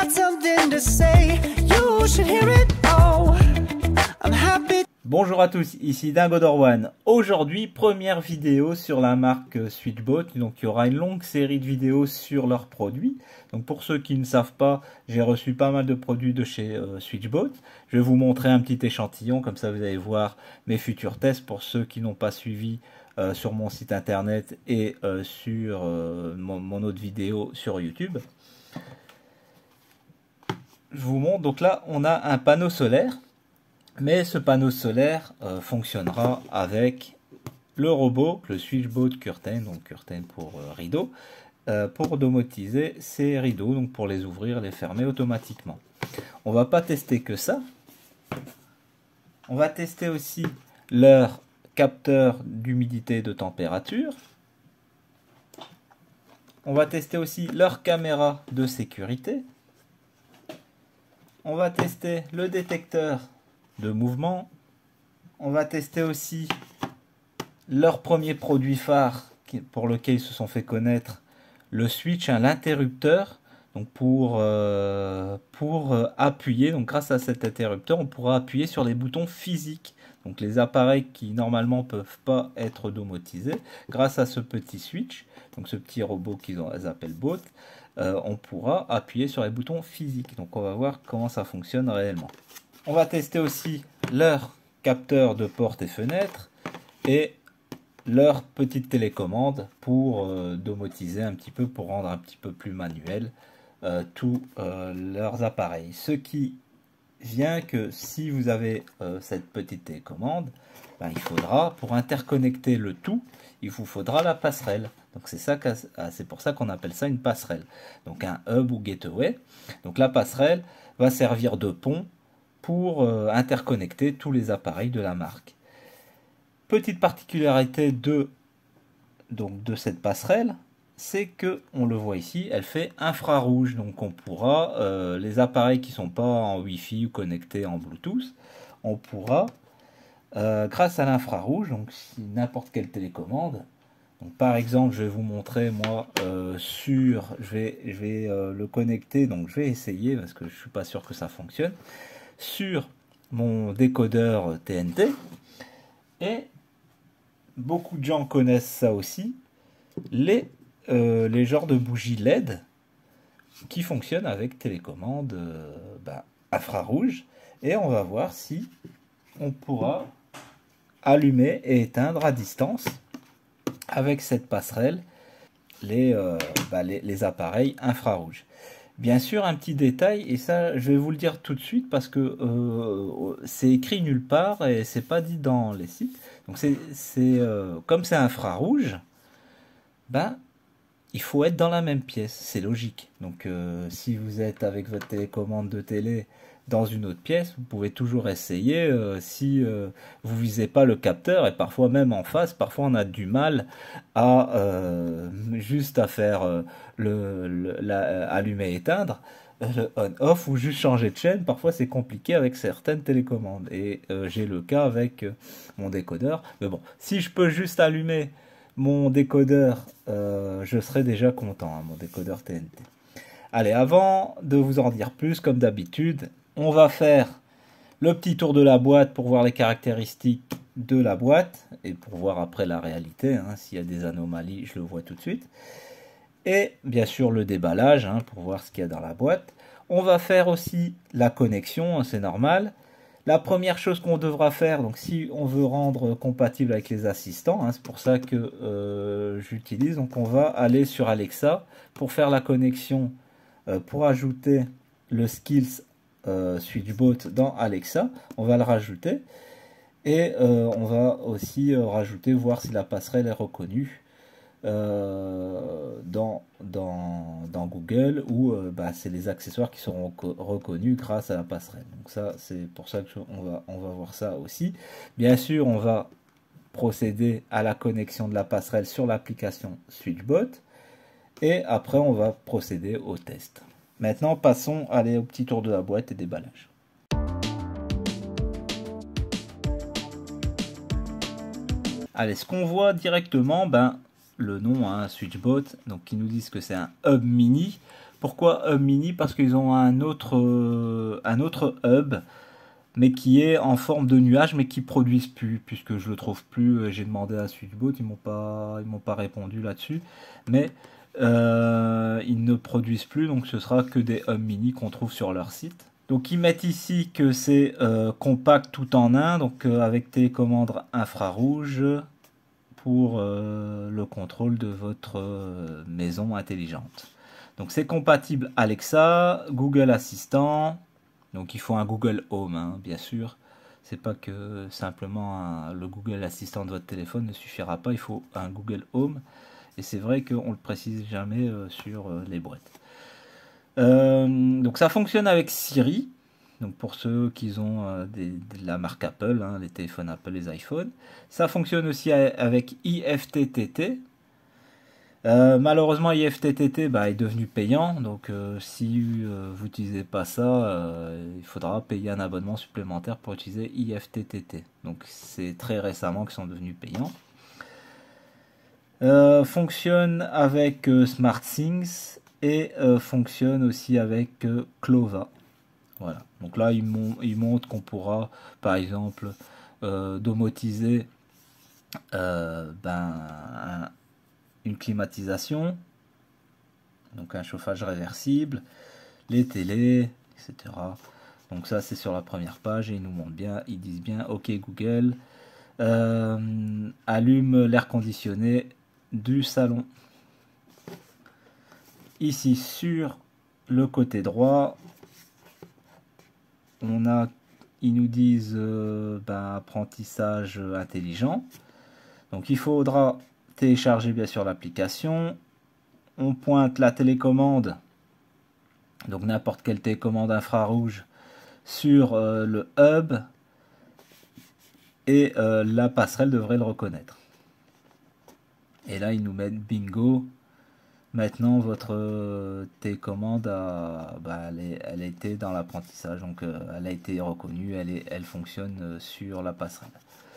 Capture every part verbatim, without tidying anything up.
got something to say, you should hear it. Oh, I'm happy. Bonjour à tous, ici Dingodor1. Aujourd'hui, première vidéo sur la marque Switchbot. Donc, il y aura une longue série de vidéos sur leurs produits. Donc, pour ceux qui ne savent pas, j'ai reçu pas mal de produits de chez euh, Switchbot. Je vais vous montrer un petit échantillon, comme ça vous allez voir mes futurs tests pour ceux qui n'ont pas suivi euh, sur mon site internet et euh, sur euh, mon, mon autre vidéo sur YouTube. Je vous montre, donc là, on a un panneau solaire. Mais ce panneau solaire euh, fonctionnera avec le robot, le Switchbot Curtain, donc Curtain pour euh, rideau, euh, pour domotiser ces rideaux, donc pour les ouvrir, les fermer automatiquement. On va pas tester que ça. On va tester aussi leur capteur d'humidité et de température. On va tester aussi leur caméra de sécurité. On va tester le détecteur de mouvement. On va tester aussi leur premier produit phare pour lequel ils se sont fait connaître, le switch, hein, l'interrupteur. Donc pour, euh, pour euh, appuyer, donc grâce à cet interrupteur, on pourra appuyer sur les boutons physiques. Donc les appareils qui normalement ne peuvent pas être domotisés, grâce à ce petit switch, donc ce petit robot qu'ils appellent Bot, euh, on pourra appuyer sur les boutons physiques. Donc on va voir comment ça fonctionne réellement. On va tester aussi leur capteur de porte et fenêtre et leur petite télécommande pour euh, domotiser un petit peu, pour rendre un petit peu plus manuel euh, tous euh, leurs appareils. Ce qui vient que si vous avez euh, cette petite télécommande, ben, il faudra, pour interconnecter le tout, il vous faudra la passerelle. Donc c'est ça, c'est pour ça qu'on appelle ça une passerelle. Donc un hub ou gateway. Donc la passerelle va servir de pont pour euh, interconnecter tous les appareils de la marque. Petite particularité de, donc, de cette passerelle, c'est que, on le voit ici, elle fait infrarouge. Donc on pourra, euh, les appareils qui ne sont pas en Wi-Fi ou connectés en Bluetooth, on pourra, euh, grâce à l'infrarouge, donc si n'importe quelle télécommande, donc par exemple je vais vous montrer moi euh, sur, je vais, je vais euh, le connecter, donc je vais essayer parce que je ne suis pas sûr que ça fonctionne, sur mon décodeur T N T, et beaucoup de gens connaissent ça aussi, les, euh, les genres de bougies L E D qui fonctionnent avec télécommande euh, bah, infrarouge, et on va voir si on pourra allumer et éteindre à distance avec cette passerelle les, euh, bah, les, les appareils infrarouges. Bien sûr, un petit détail, et ça je vais vous le dire tout de suite parce que euh, c'est écrit nulle part et c'est pas dit dans les sites. Donc c'est euh, comme c'est infrarouge, ben il faut être dans la même pièce, c'est logique. Donc euh, si vous êtes avec votre télécommande de télé dans une autre pièce, vous pouvez toujours essayer euh, si euh, vous visez pas le capteur, et parfois même en face, parfois on a du mal à euh, juste à faire euh, le, le la, euh, allumer éteindre, le on-off, ou juste changer de chaîne. Parfois c'est compliqué avec certaines télécommandes, et euh, j'ai le cas avec euh, mon décodeur. Mais bon, si je peux juste allumer mon décodeur, euh, je serai déjà content, hein, mon décodeur T N T. Allez, avant de vous en dire plus, comme d'habitude, on va faire le petit tour de la boîte pour voir les caractéristiques de la boîte et pour voir après la réalité, hein, s'il y a des anomalies, je le vois tout de suite. Et bien sûr le déballage, hein, pour voir ce qu'il y a dans la boîte. On va faire aussi la connexion, hein, c'est normal. La première chose qu'on devra faire, donc si on veut rendre compatible avec les assistants, hein, c'est pour ça que euh, j'utilise, donc on va aller sur Alexa pour faire la connexion, euh, pour ajouter le Skills euh, Switchbot dans Alexa. On va le rajouter, et euh, on va aussi euh, rajouter, voir si la passerelle est reconnue euh, dans, dans, dans Google, ou euh, bah, c'est les accessoires qui seront reconnus grâce à la passerelle. Donc ça, c'est pour ça qu'on va, on va voir ça aussi. Bien sûr, on va procéder à la connexion de la passerelle sur l'application Switchbot, et après on va procéder au test. Maintenant, passons aller au petit tour de la boîte et déballage. Allez, ce qu'on voit directement, ben, le nom, hein, Switchbot, donc qui nous disent que c'est un hub mini. Pourquoi hub mini? Parce qu'ils ont un autre, euh, un autre hub, mais qui est en forme de nuage, mais qui produisent plus, puisque je le trouve plus. J'ai demandé à Switchbot, ils m'ont pas, ils m'ont pas répondu là-dessus, mais euh, ils ne produisent plus, donc ce sera que des hub mini qu'on trouve sur leur site. Donc ils mettent ici que c'est euh, compact tout en un, donc euh, avec télécommande infrarouge pour euh, le contrôle de votre euh, maison intelligente. Donc c'est compatible Alexa, Google Assistant, donc il faut un Google Home, hein, bien sûr. C'est pas que simplement un, le Google Assistant de votre téléphone ne suffira pas, il faut un Google Home. Et c'est vrai qu'on le précise jamais euh, sur euh, les boîtes. Euh, donc ça fonctionne avec Siri, donc pour ceux qui ont euh, des, de la marque Apple, hein, les téléphones Apple, les iPhones. Ça fonctionne aussi avec I F T T T. Euh, malheureusement, I F T T T bah, est devenu payant, donc euh, si euh, vous n'utilisez pas ça, euh, il faudra payer un abonnement supplémentaire pour utiliser I F T T T. Donc c'est très récemment qu'ils sont devenus payants. Euh, fonctionne avec euh, SmartThings et euh, fonctionne aussi avec euh, Clova. Voilà. Donc là, il, mon il montre qu'on pourra, par exemple, euh, domotiser euh, ben, un, une climatisation, donc un chauffage réversible, les télés, et cetera. Donc ça, c'est sur la première page et ils nous montrent bien, ils disent bien, OK Google, euh, allume l'air conditionné du salon. Ici sur le côté droit, on a, ils nous disent euh, ben, apprentissage intelligent. Donc il faudra télécharger bien sûr l'application. On pointe la télécommande, donc n'importe quelle télécommande infrarouge, sur euh, le hub et euh, la passerelle devrait le reconnaître. Et là, ils nous mettent bingo. Maintenant, votre euh, télécommande a, bah, elle, est, elle a été dans l'apprentissage, donc euh, elle a été reconnue, elle, est, elle fonctionne euh, sur la passerelle.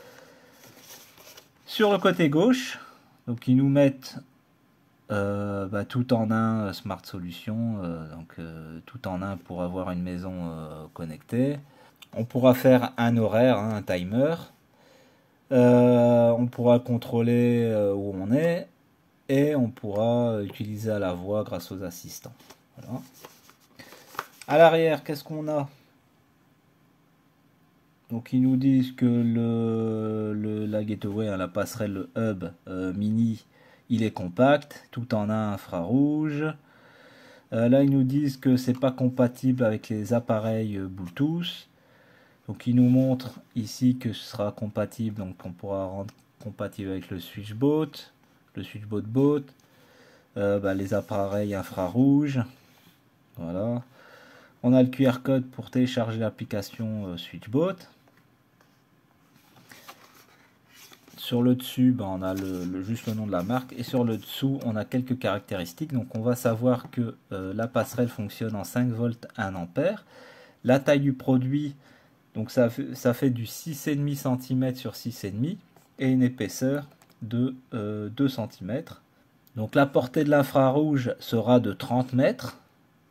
Sur le côté gauche, donc ils nous mettent euh, bah, tout en un Smart Solution, euh, donc euh, tout en un pour avoir une maison euh, connectée. On pourra faire un horaire, hein, un timer. Euh, on pourra contrôler euh, où on est et on pourra utiliser à la voix grâce aux assistants. Voilà. À l'arrière, qu'est-ce qu'on a? Donc ils nous disent que le, le la gateway, hein, la passerelle, le hub euh, mini, il est compact, tout en un infrarouge. Euh, là ils nous disent que c'est pas compatible avec les appareils euh, Bluetooth. Donc il nous montre ici que ce sera compatible, donc on pourra rendre compatible avec le SwitchBot, le SwitchBot Bot, euh, bah, les appareils infrarouges. Voilà. On a le Q R code pour télécharger l'application euh, SwitchBot. Sur le dessus, bah, on a le, le, juste le nom de la marque, et sur le dessous, on a quelques caractéristiques. Donc on va savoir que euh, la passerelle fonctionne en cinq volts un ampère. La taille du produit, donc ça fait, ça fait du six virgule cinq centimètres sur six virgule cinq et une épaisseur de euh, deux centimètres. Donc la portée de l'infrarouge sera de trente mètres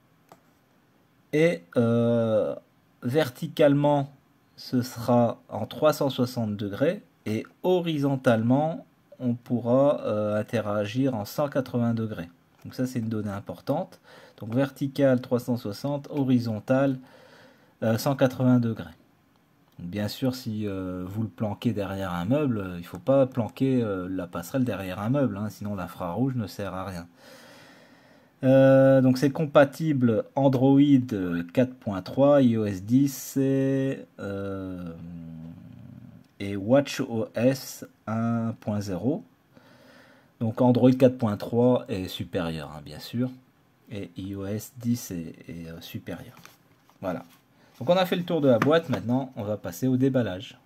et euh, verticalement ce sera en trois cent soixante degrés et horizontalement on pourra euh, interagir en cent quatre-vingts degrés. Donc ça c'est une donnée importante. Donc vertical trois cent soixante, horizontal euh, cent quatre-vingts degrés. Bien sûr, si euh, vous le planquez derrière un meuble, il ne faut pas planquer euh, la passerelle derrière un meuble, hein, sinon l'infrarouge ne sert à rien. Euh, donc c'est compatible Android quatre point trois, i O S dix et, euh, et WatchOS un point zéro. Donc Android quatre point trois est supérieur, hein, bien sûr, et i O S dix est, est euh, supérieur. Voilà. Donc on a fait le tour de la boîte, maintenant on va passer au déballage.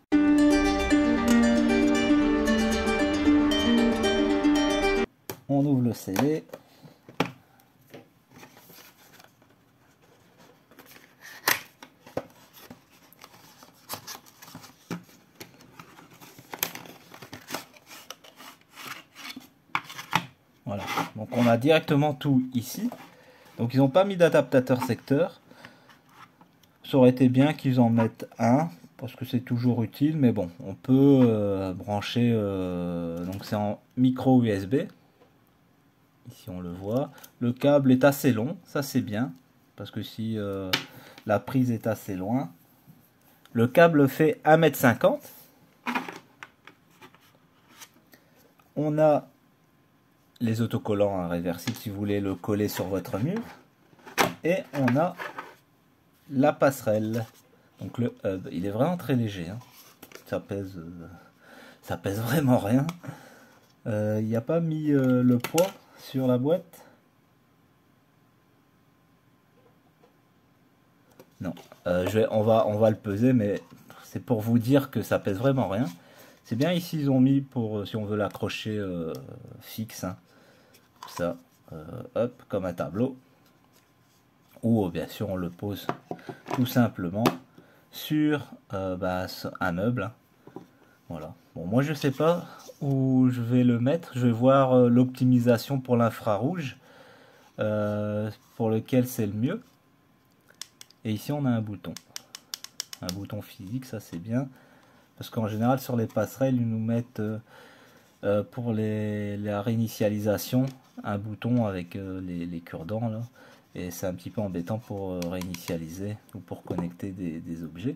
On ouvre le C D. Voilà, donc on a directement tout ici. Donc ils n'ont pas mis d'adaptateur secteur. Ça aurait été bien qu'ils en mettent un, parce que c'est toujours utile, mais bon, on peut euh, brancher, euh, donc c'est en micro U S B, ici on le voit, le câble est assez long, ça c'est bien, parce que si euh, la prise est assez loin, le câble fait un mètre cinquante, on a les autocollants réversibles si vous voulez le coller sur votre mur, et on a la passerelle. Donc le hub, il est vraiment très léger, hein. Ça pèse, euh, ça pèse vraiment rien. Il euh, n'y a pas mis euh, le poids sur la boîte. Non, euh, je vais, on va, on va le peser, mais c'est pour vous dire que ça pèse vraiment rien. C'est bien ici ils ont mis pour si on veut l'accrocher euh, fixe, hein. Ça, euh, hop, comme un tableau. Ou bien sûr on le pose tout simplement sur euh, bah, un meuble, hein. Voilà. Bon, moi je sais pas où je vais le mettre. Je vais voir euh, l'optimisation pour l'infrarouge, euh, pour lequel c'est le mieux. Et ici on a un bouton, un bouton physique, ça c'est bien, parce qu'en général sur les passerelles ils nous mettent euh, euh, pour les, la réinitialisation un bouton avec euh, les, les cure-dents là. Et c'est un petit peu embêtant pour euh, réinitialiser ou pour connecter des, des objets.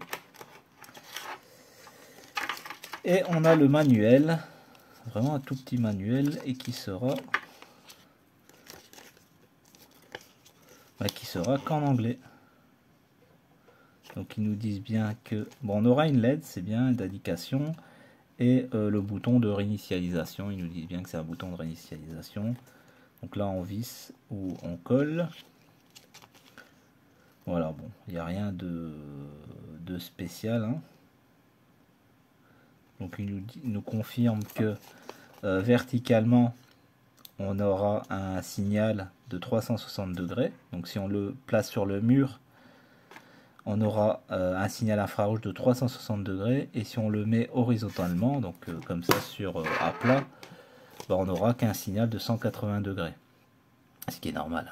Et on a le manuel, vraiment un tout petit manuel, et qui sera bah, qui sera qu'en anglais. Donc ils nous disent bien que bon, on aura une L E D, c'est bien, d'indication, et euh, le bouton de réinitialisation. Ils nous disent bien que c'est un bouton de réinitialisation. Donc là on visse ou on colle. Voilà, bon, il n'y a rien de, de spécial, hein. Donc il nous, dit, nous confirme que euh, verticalement on aura un signal de trois cent soixante degrés. Donc si on le place sur le mur, on aura euh, un signal infrarouge de trois cent soixante degrés. Et si on le met horizontalement, donc euh, comme ça sur euh, à plat, bah, on n'aura qu'un signal de cent quatre-vingts degrés. Ce qui est normal.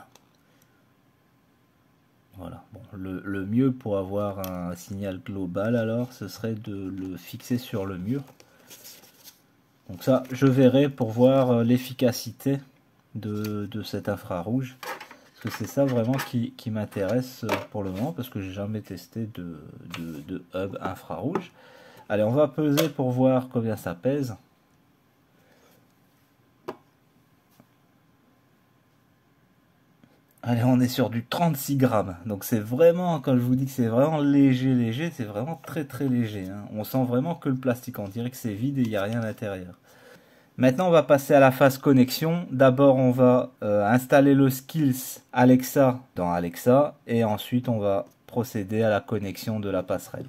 Voilà. Bon, le, le mieux pour avoir un signal global alors ce serait de le fixer sur le mur. Donc ça je verrai pour voir l'efficacité de, de cet infrarouge, parce que c'est ça vraiment qui, qui m'intéresse pour le moment, parce que j'ai jamais testé de, de, de hub infrarouge. Allez, on va peser pour voir combien ça pèse. Allez, on est sur du trente-six grammes. Donc c'est vraiment, quand je vous dis que c'est vraiment léger, léger, c'est vraiment très très léger, hein. On sent vraiment que le plastique, on dirait que c'est vide et il n'y a rien à l'intérieur. Maintenant, on va passer à la phase connexion. D'abord, on va euh, installer le Skills Alexa dans Alexa. Et ensuite, on va procéder à la connexion de la passerelle.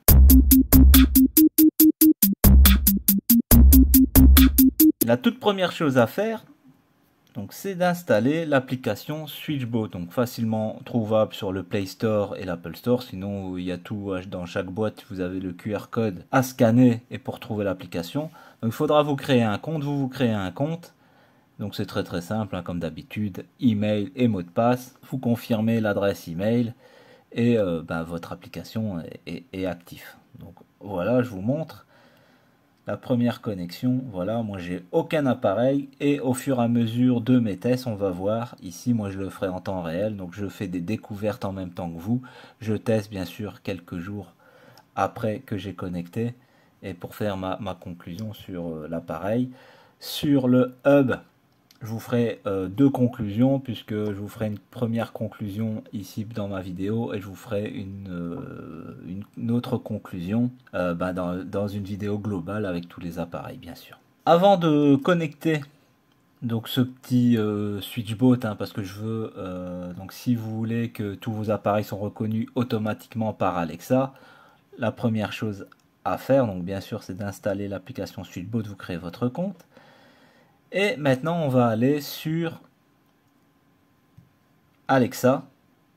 La toute première chose à faire, donc, c'est d'installer l'application Switchbot, donc facilement trouvable sur le Play Store et l'Apple Store. Sinon, il y a tout dans chaque boîte, vous avez le Q R code à scanner et pour trouver l'application. Donc, il faudra vous créer un compte. Vous vous créez un compte. Donc, c'est très très simple, hein, comme d'habitude, email et mot de passe. Vous confirmez l'adresse email et euh, ben, votre application est, est, est active. Donc, voilà, je vous montre. La première connexion, voilà, moi j'ai aucun appareil et au fur et à mesure de mes tests, on va voir, ici moi je le ferai en temps réel, donc je fais des découvertes en même temps que vous, je teste bien sûr quelques jours après que j'ai connecté et pour faire ma, ma conclusion sur euh, l'appareil. Sur le hub, je vous ferai euh, deux conclusions, puisque je vous ferai une première conclusion ici dans ma vidéo et je vous ferai une, euh, une, une autre conclusion euh, bah, dans, dans une vidéo globale avec tous les appareils bien sûr. Avant de connecter donc ce petit euh, Switchbot, hein, parce que je veux, euh, donc si vous voulez que tous vos appareils sont reconnus automatiquement par Alexa, la première chose à faire, donc bien sûr, c'est d'installer l'application Switchbot, vous créez votre compte. Et maintenant, on va aller sur Alexa.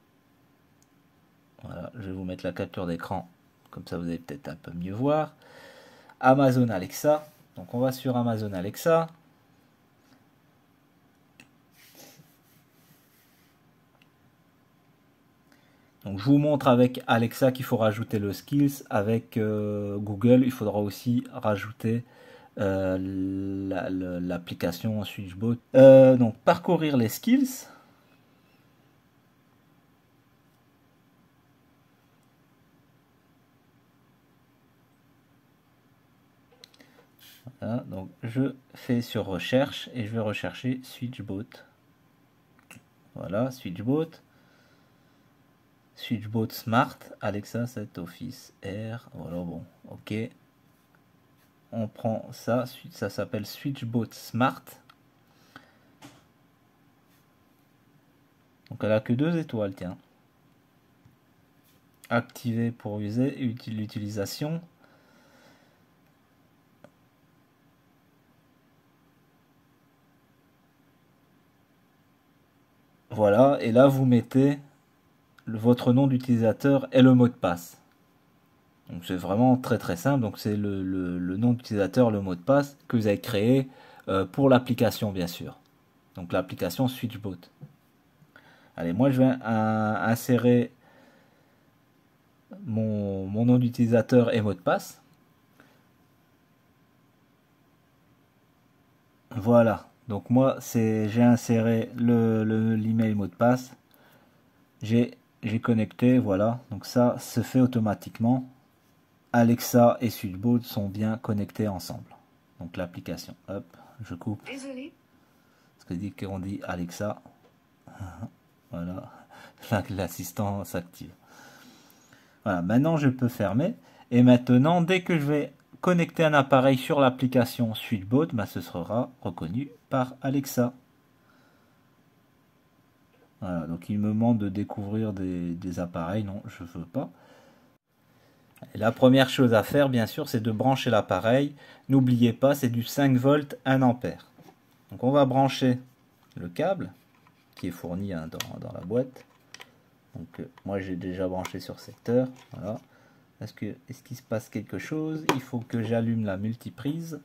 Voilà, je vais vous mettre la capture d'écran, comme ça vous allez peut-être un peu mieux voir. Amazon Alexa. Donc on va sur Amazon Alexa. Donc je vous montre avec Alexa qu'il faut rajouter le skills. Avec euh, Google, il faudra aussi rajouter euh, l'application Switchbot. Euh, donc parcourir les skills. Voilà, donc je fais sur recherche et je vais rechercher Switchbot. Voilà, Switchbot. Switchbot Smart, Alexa sept Office R. Voilà, bon, ok. On prend ça, ça s'appelle Switchbot Smart. Donc elle a que deux étoiles, tiens. Activer pour user l'utilisation. Voilà, et là vous mettez le, votre nom d'utilisateur et le mot de passe. Donc c'est vraiment très très simple. Donc c'est le, le, le nom d'utilisateur, le mot de passe que vous avez créé euh, pour l'application bien sûr. Donc l'application Switchbot. Allez, moi je vais euh, insérer mon, mon nom d'utilisateur et mot de passe. Voilà. Donc moi c'est j'ai inséré le, le l'email mot de passe. J'ai j'ai connecté, voilà. Donc ça se fait automatiquement. Alexa et Switchbot sont bien connectés ensemble. Donc l'application, hop, je coupe. Désolé. Parce que dit qu'on dit Alexa, voilà, l'assistant s'active. Voilà, maintenant je peux fermer. Et maintenant, dès que je vais connecter un appareil sur l'application Switchbot, bah, ce sera reconnu par Alexa. Voilà, donc il me demande de découvrir des, des appareils. Non, je ne veux pas. Et la première chose à faire, bien sûr, c'est de brancher l'appareil. N'oubliez pas, c'est du cinq volts, un ampère. Donc on va brancher le câble qui est fourni hein, dans, dans la boîte. Donc euh, moi j'ai déjà branché sur secteur. Voilà. Est-ce que est-ce qu'il se passe quelque chose? Il faut que j'allume la multiprise.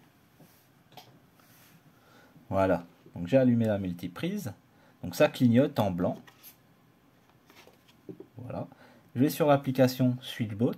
Voilà. Donc j'ai allumé la multiprise. Donc ça clignote en blanc. Voilà. Je vais sur l'application Switchbot.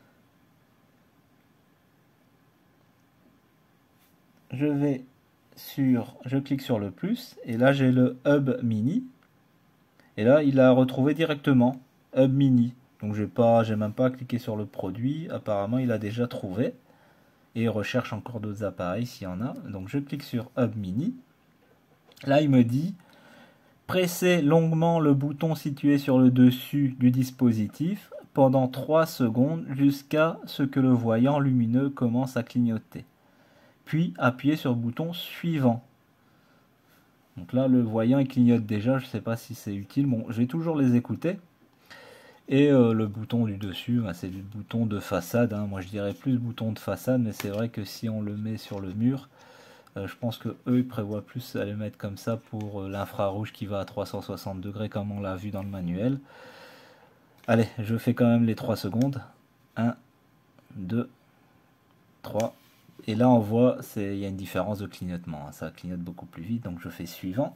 Je vais sur, je clique sur le plus et là j'ai le Hub Mini et là il a retrouvé directement Hub Mini. Donc j'ai pas, j'ai même pas cliqué sur le produit. Apparemment il a déjà trouvé et il recherche encore d'autres appareils s'il y en a. Donc je clique sur Hub Mini. Là il me dit pressez longuement le bouton situé sur le dessus du dispositif pendant trois secondes jusqu'à ce que le voyant lumineux commence à clignoter. Puis appuyez sur le bouton suivant. Donc là le voyant il clignote déjà, je ne sais pas si c'est utile. Bon, je vais toujours les écouter. Et euh, le bouton du dessus, bah, c'est le bouton de façade. Hein. Moi je dirais plus bouton de façade, mais c'est vrai que si on le met sur le mur, euh, je pense que eux ils prévoient plus à le mettre comme ça pour euh, l'infrarouge qui va à trois cent soixante degrés comme on l'a vu dans le manuel. Allez, je fais quand même les trois secondes. un, deux, trois. Et là on voit, il y a une différence de clignotement, hein. Ça clignote beaucoup plus vite, donc je fais suivant.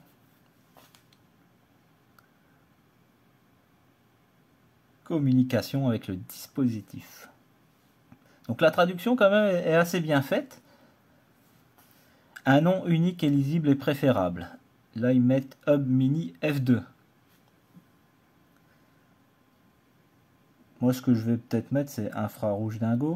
Communication avec le dispositif. Donc la traduction quand même est assez bien faite. Un nom unique et lisible est préférable. Là ils mettent Hub Mini F deux. Moi ce que je vais peut-être mettre c'est infrarouge dingo.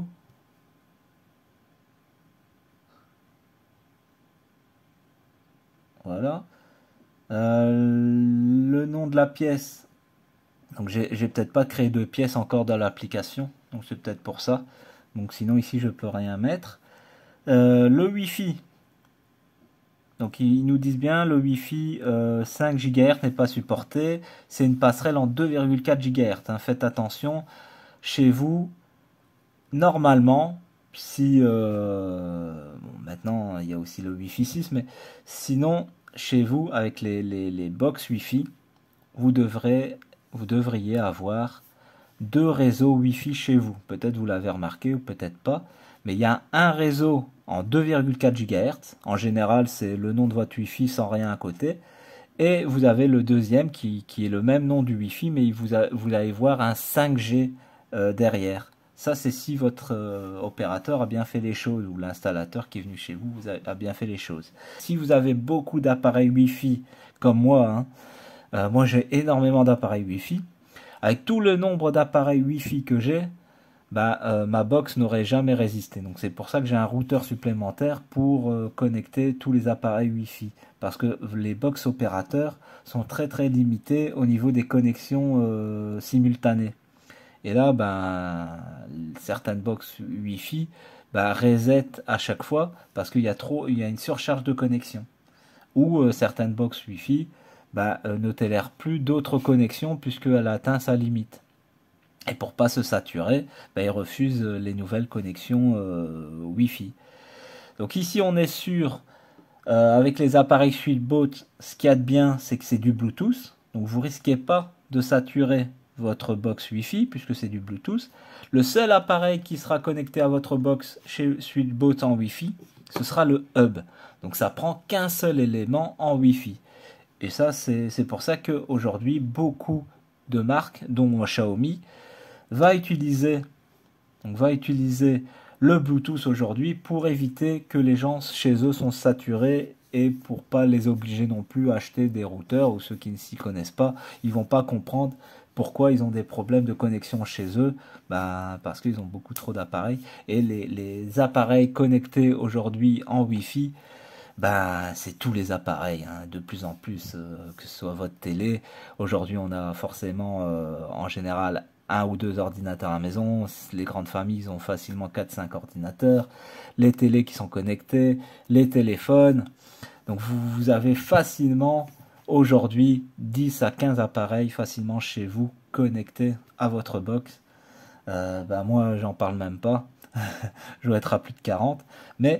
Voilà. Euh, le nom de la pièce. Donc j'ai peut-être pas créé de pièce encore dans l'application. Donc c'est peut-être pour ça. Donc sinon ici je peux rien mettre. Euh, le Wi-Fi. Donc ils nous disent bien le Wi-Fi euh, cinq gigahertz n'est pas supporté. C'est une passerelle en deux virgule quatre gigahertz. Hein. Faites attention. Chez vous, normalement, si... Euh, bon, maintenant il y a aussi le Wi-Fi six. Mais sinon... Chez vous, avec les, les, les box Wi-Fi, vous, devrez, vous devriez avoir deux réseaux Wi-Fi chez vous. Peut-être vous l'avez remarqué ou peut-être pas. Mais il y a un réseau en deux virgule quatre gigahertz. En général, c'est le nom de votre Wi-Fi sans rien à côté. Et vous avez le deuxième qui, qui est le même nom du Wi-Fi, mais vous, a, vous allez voir un cinq G euh, derrière. Ça, c'est si votre euh, opérateur a bien fait les choses, ou l'installateur qui est venu chez vous, vous a, a bien fait les choses. Si vous avez beaucoup d'appareils Wi-Fi, comme moi, hein, euh, moi j'ai énormément d'appareils Wi-Fi, avec tout le nombre d'appareils Wi-Fi que j'ai, bah, euh, ma box n'aurait jamais résisté. Donc c'est pour ça que j'ai un routeur supplémentaire pour euh, connecter tous les appareils Wi-Fi. Parce que les box opérateurs sont très très limités au niveau des connexions euh, simultanées. Et là, ben, certaines box Wi-Fi ben, reset à chaque fois parce qu'il y a trop, il y a une surcharge de connexion. Ou euh, certaines box Wi-Fi ben, euh, ne tolèrent plus d'autres connexions puisqu'elle a atteint sa limite. Et pour pas se saturer, ben, ils refusent les nouvelles connexions euh, Wi-Fi. Donc ici, on est sûr, euh, avec les appareils Switchbot, ce qu'il y a de bien, c'est que c'est du Bluetooth. Donc vous risquez pas de saturer votre box Wi-Fi puisque c'est du Bluetooth. Le seul appareil qui sera connecté à votre box chez Switchbot en Wi-Fi, ce sera le hub. Donc ça prend qu'un seul élément en Wi-Fi. Et ça, c'est pour ça qu'aujourd'hui, beaucoup de marques, dont Xiaomi, va utiliser, donc va utiliser le Bluetooth aujourd'hui pour éviter que les gens chez eux sont saturés et pour pas les obliger non plus à acheter des routeurs, ou ceux qui ne s'y connaissent pas, ils vont pas comprendre pourquoi ils ont des problèmes de connexion chez eux, bah, parce qu'ils ont beaucoup trop d'appareils, et les, les appareils connectés aujourd'hui en Wi-Fi, bah, c'est tous les appareils, hein, de plus en plus, euh, que ce soit votre télé. Aujourd'hui, on a forcément, euh, en général, un ou deux ordinateurs à la maison. Les grandes familles ont facilement quatre cinq ordinateurs. Les télés qui sont connectées, les téléphones. Donc, vous, vous avez facilement, aujourd'hui, dix à quinze appareils facilement chez vous connectés à votre box. Euh, bah, moi, j'en parle même pas. Je dois être à plus de quarante. Mais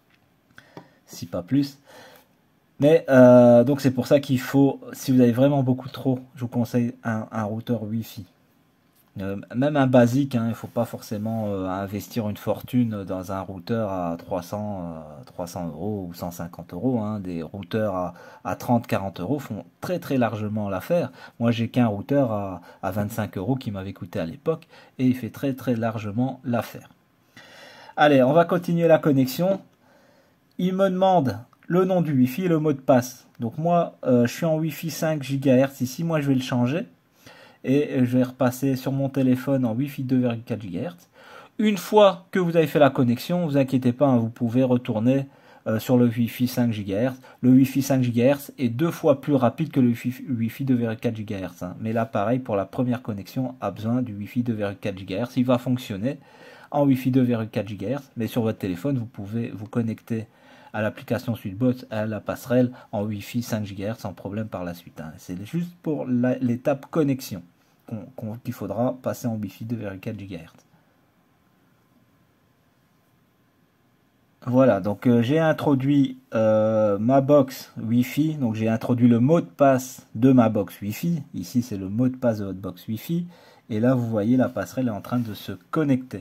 si pas plus. Mais euh, donc c'est pour ça qu'il faut, si vous avez vraiment beaucoup trop, je vous conseille un, un routeur Wi-Fi. Euh, même un basique, hein, il ne faut pas forcément euh, investir une fortune dans un routeur à trois cents, euh, trois cents euros ou cent cinquante euros. Hein. Des routeurs à, à trente quarante euros font très très largement l'affaire. Moi j'ai qu'un routeur à, à vingt-cinq euros qui m'avait coûté à l'époque et il fait très très largement l'affaire. Allez, on va continuer la connexion. Il me demande le nom du Wi-Fi et le mot de passe. Donc moi, euh, je suis en Wi-Fi cinq gigahertz ici. Moi, je vais le changer. Et je vais repasser sur mon téléphone en Wi-Fi deux virgule quatre gigahertz. Une fois que vous avez fait la connexion, ne vous inquiétez pas, hein, vous pouvez retourner euh, sur le Wi-Fi cinq gigahertz. Le Wi-Fi cinq gigahertz est deux fois plus rapide que le Wi-Fi deux virgule quatre gigahertz. Hein. Mais là, pareil, pour la première connexion, a besoin du Wi-Fi deux virgule quatre gigahertz. Il va fonctionner en Wi-Fi deux virgule quatre gigahertz. Mais sur votre téléphone, vous pouvez vous connecter à l'application Switchbot, à la passerelle en Wi-Fi cinq gigahertz sans problème par la suite. Hein. C'est juste pour l'étape connexion qu'il qu'on, qu'il faudra passer en Wi-Fi deux virgule quatre gigahertz. Voilà, donc euh, j'ai introduit euh, ma box Wi-Fi, donc j'ai introduit le mot de passe de ma box Wi-Fi. Ici, c'est le mot de passe de votre box Wi-Fi. Et là, vous voyez, la passerelle est en train de se connecter.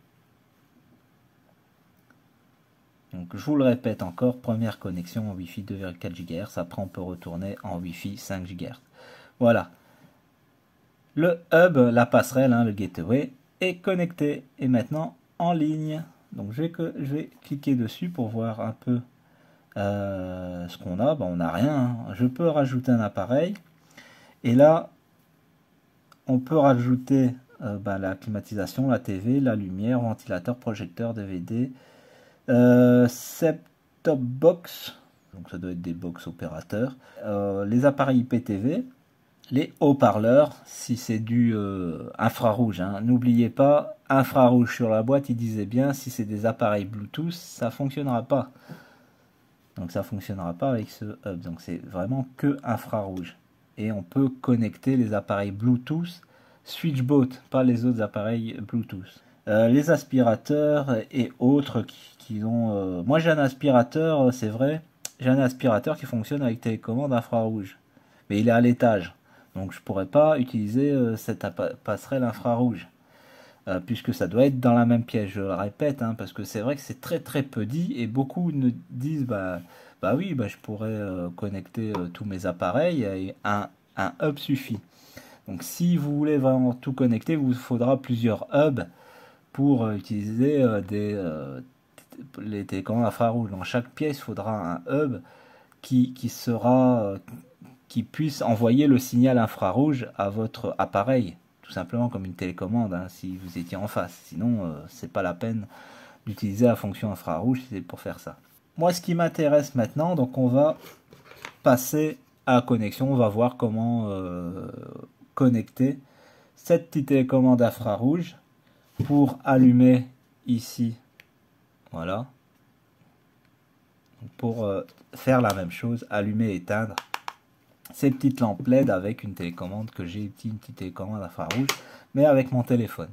Donc je vous le répète encore, première connexion en Wi-Fi deux virgule quatre gigahertz, après on peut retourner en Wi-Fi cinq gigahertz. Voilà. Le hub, la passerelle, hein, le gateway, est connecté et maintenant en ligne. Donc je vais, que, je vais cliquer dessus pour voir un peu euh, ce qu'on a. Bon, on n'a rien. Hein. Je peux rajouter un appareil. Et là, on peut rajouter euh, bah, la climatisation, la T V, la lumière, ventilateur, projecteur, D V D. Euh, set-top box, donc ça doit être des box opérateurs, euh, les appareils I P T V, les haut-parleurs, si c'est du euh, infrarouge, hein. N'oubliez pas, infrarouge sur la boîte, il disait bien, si c'est des appareils Bluetooth, ça fonctionnera pas. Donc ça fonctionnera pas avec ce hub, donc c'est vraiment que infrarouge. Et on peut connecter les appareils Bluetooth, Switchbot, pas les autres appareils Bluetooth. Euh, les aspirateurs et autres qui, qui ont... Euh... Moi j'ai un aspirateur, c'est vrai, j'ai un aspirateur qui fonctionne avec télécommande infrarouge. Mais il est à l'étage, donc je pourrais pas utiliser euh, cette passerelle infrarouge. Euh, puisque ça doit être dans la même pièce, je le répète, hein, parce que c'est vrai que c'est très très peu dit, et beaucoup nous disent, bah, Bah oui, bah je pourrais euh, connecter euh, tous mes appareils et un, un hub suffit. Donc si vous voulez vraiment tout connecter, il vous faudra plusieurs hubs pour euh, utiliser euh, des, euh, les télécommandes infrarouges. Dans chaque pièce, il faudra un hub qui, qui sera euh, qui puisse envoyer le signal infrarouge à votre appareil, tout simplement comme une télécommande, hein, si vous étiez en face. Sinon, euh, c'est pas la peine d'utiliser la fonction infrarouge si c'est pour faire ça. Moi, ce qui m'intéresse maintenant, donc on va passer à la connexion. On va voir comment euh, connecter cette petite télécommande infrarouge pour allumer ici. Voilà. Pour euh, faire la même chose, allumer et éteindre ces petites lampes L E D avec une télécommande que j'ai, une petite télécommande infrarouge, mais avec mon téléphone.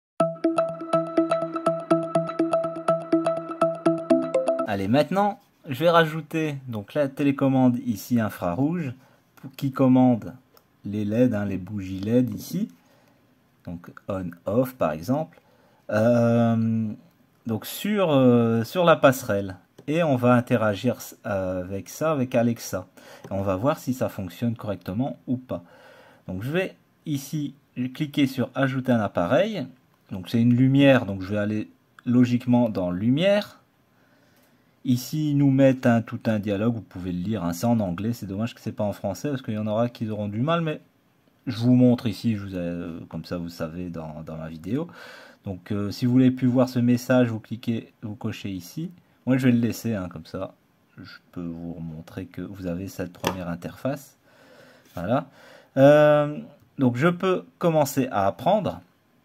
Allez, maintenant, je vais rajouter donc la télécommande ici infrarouge qui commande les L E D, hein, les bougies L E D ici, donc on/off par exemple, euh, donc sur, euh, sur la passerelle. Et on va interagir avec ça, avec Alexa. Et on va voir si ça fonctionne correctement ou pas. Donc je vais ici cliquer sur ajouter un appareil. Donc c'est une lumière, donc je vais aller logiquement dans lumière. Ici ils nous mettent un, tout un dialogue, vous pouvez le lire, hein, c'est en anglais, c'est dommage que c'est pas en français parce qu'il y en aura qui auront du mal, mais je vous montre ici, je vous ai, comme ça vous savez dans, dans la vidéo. Donc euh, si vous voulez plus voir ce message, vous cliquez, vous cochez ici. Moi je vais le laisser, hein, comme ça je peux vous montrer que vous avez cette première interface. Voilà. Euh, donc je peux commencer à apprendre.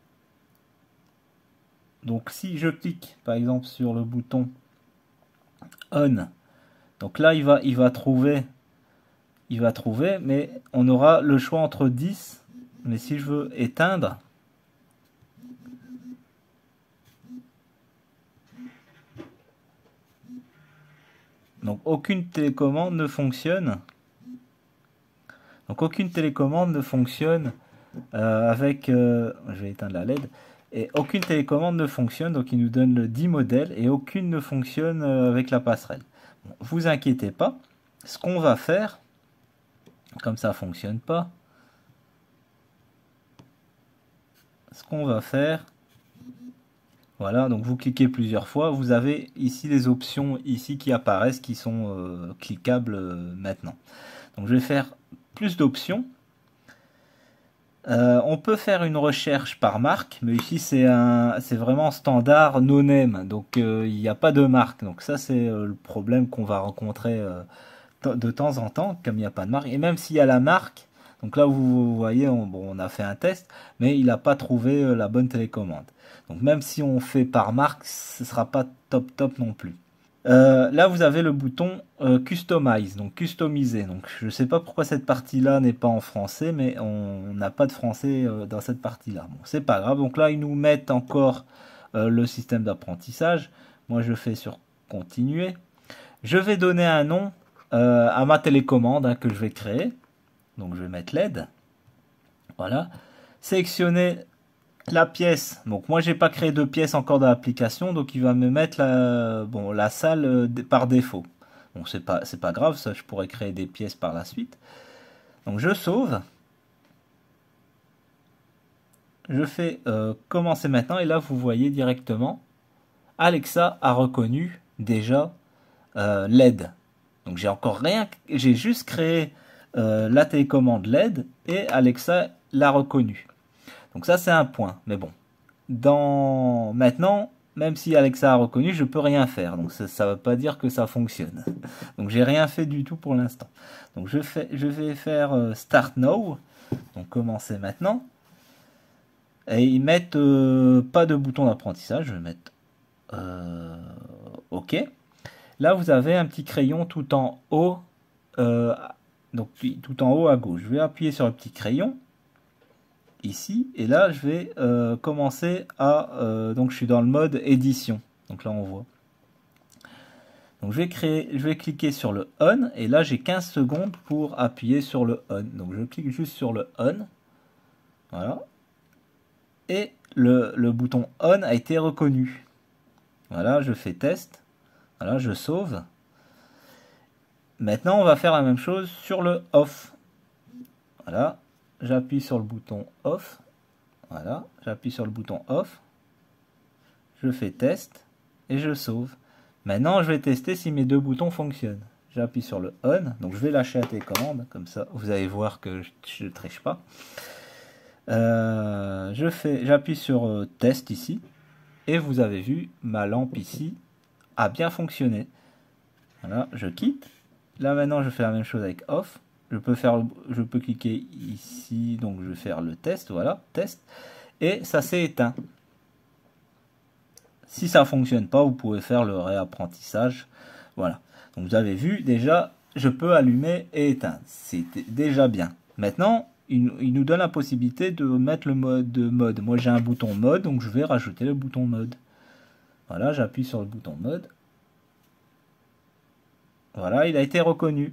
Donc si je clique par exemple sur le bouton on, donc là il va, il va trouver, il va trouver, mais on aura le choix entre dix. Mais si je veux éteindre, donc aucune télécommande ne fonctionne. Donc aucune télécommande ne fonctionne euh, avec... Euh, je vais éteindre la L E D. Et aucune télécommande ne fonctionne. Donc il nous donne le dix modèles et aucune ne fonctionne euh, avec la passerelle. Bon, vous inquiétez pas. Ce qu'on va faire, comme ça ne fonctionne pas, ce qu'on va faire... Voilà, donc vous cliquez plusieurs fois. Vous avez ici les options ici qui apparaissent, qui sont euh, cliquables euh, maintenant. Donc je vais faire plus d'options. Euh, on peut faire une recherche par marque, mais ici c'est un, c'est vraiment standard no name, donc euh, il n'y a pas de marque. Donc ça c'est euh, le problème qu'on va rencontrer euh, de temps en temps, comme il n'y a pas de marque. Et même s'il y a la marque, donc là vous voyez, on, bon, on a fait un test, mais il n'a pas trouvé euh, la bonne télécommande. Donc même si on fait par marque, ce ne sera pas top top non plus. Euh, là vous avez le bouton euh, Customize, donc customiser. Donc je ne sais pas pourquoi cette partie-là n'est pas en français, mais on n'a pas de français euh, dans cette partie-là. Bon, c'est pas grave. Donc là ils nous mettent encore euh, le système d'apprentissage. Moi je fais sur continuer. Je vais donner un nom euh, à ma télécommande, hein, que je vais créer. Donc je vais mettre L E D. Voilà. Sélectionner la pièce. Donc moi j'ai pas créé de pièce encore dans l'application, donc il va me mettre la, bon, la salle euh, par défaut. Bon, c'est pas, c'est pas grave, ça je pourrais créer des pièces par la suite. Donc je sauve. Je fais euh, commencer maintenant et là vous voyez directement Alexa a reconnu déjà euh, L E D. Donc j'ai encore rien, j'ai juste créé euh, la télécommande L E D et Alexa l'a reconnu. Donc ça c'est un point, mais bon. Dans maintenant, même si Alexa a reconnu, je peux rien faire. Donc ça ne veut pas dire que ça fonctionne. Donc j'ai rien fait du tout pour l'instant. Donc je fais, je vais faire euh, Start Now. Donc commencer maintenant. Et ils mettent euh, pas de bouton d'apprentissage. Je vais mettre euh, OK. Là vous avez un petit crayon tout en haut. Euh, donc tout en haut à gauche. Je vais appuyer sur le petit crayon. Ici et là je vais euh, commencer à euh, donc je suis dans le mode édition, donc là on voit, donc je vais créer, je vais cliquer sur le on et là j'ai quinze secondes pour appuyer sur le on, donc je clique juste sur le on, voilà, et le, le bouton on a été reconnu. Voilà, je fais test, voilà, je sauve Maintenant, on va faire la même chose sur le off. Voilà, j'appuie sur le bouton off. Voilà, j'appuie sur le bouton off. Je fais test et je sauve. Maintenant, je vais tester si mes deux boutons fonctionnent. J'appuie sur le on, donc je vais lâcher la télécommande, comme ça vous allez voir que je ne triche pas. Euh, je fais, j'appuie sur euh, test ici, et vous avez vu, ma lampe ici a bien fonctionné. Voilà, je quitte. Là maintenant, je fais la même chose avec off. Je peux faire, je peux cliquer ici, donc je vais faire le test, voilà, test, et ça s'est éteint. Si ça fonctionne pas, vous pouvez faire le réapprentissage. Voilà. Donc vous avez vu, déjà, je peux allumer et éteindre. C'est déjà bien. Maintenant, il, il nous donne la possibilité de mettre le mode de mode. Moi, j'ai un bouton mode, donc je vais rajouter le bouton mode. Voilà, j'appuie sur le bouton mode. Voilà, il a été reconnu.